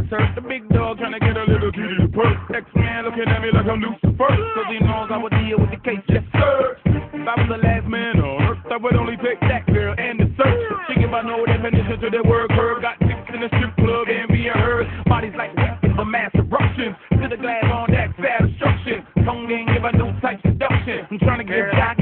search. The big dog trying to get a little kitty to perk. X-Man looking at me like I'm Lucifer, cause he knows I would deal with the case, yes sir. If I was the last man on earth, I would only take that girl and the search. She give a no definition to the word curve. Got chicks in the strip club and being heard. Bodies like weapons of mass eruption. To the glass on that sad destruction. Tongue didn't give a new type seduction. I'm trying to give back